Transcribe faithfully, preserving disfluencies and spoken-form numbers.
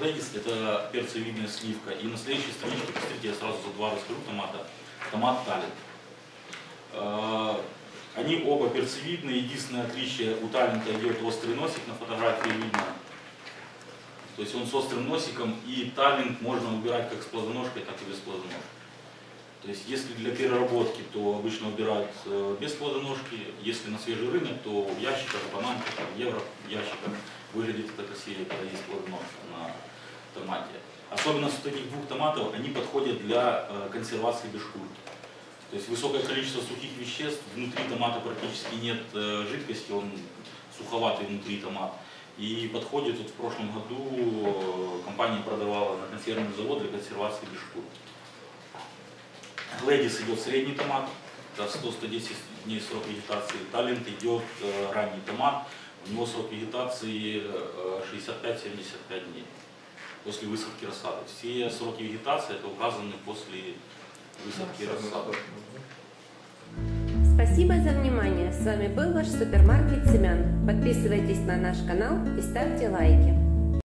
Глэдис — это перцевидная сливка. И на следующей страничке, посмотрите, я сразу за два расскажу томата. Томат Таллинт. Они оба перцевидные. Единственное отличие: у Таллинта идет острый носик, на фотографии видно. То есть он с острым носиком, и Таллинт можно убирать как с плодоножкой, так и без плодоножки. То есть если для переработки, то обычно убирают без плодоножки. Если на свежий рынок, то в ящиках, бананках, в евро в ящиках. Выглядит это красивее, когда есть плодоножка на томате. Особенность вот этих двух томатов: они подходят для консервации без шкурки. То есть высокое количество сухих веществ, внутри томата практически нет жидкости, он суховатый внутри томат. И подходит, вот в прошлом году компания продавала на консервный завод для консервации без шкурки. Глэдис идет средний томат, это сто — сто десять дней срок вегетации. Таллинт идет ранний томат, у него срок вегетации шестьдесят пять — семьдесят пять дней после высадки рассады. Все сроки вегетации это указаны после высадки рассады. Спасибо за внимание. С вами был ваш супермаркет семян. Подписывайтесь на наш канал и ставьте лайки.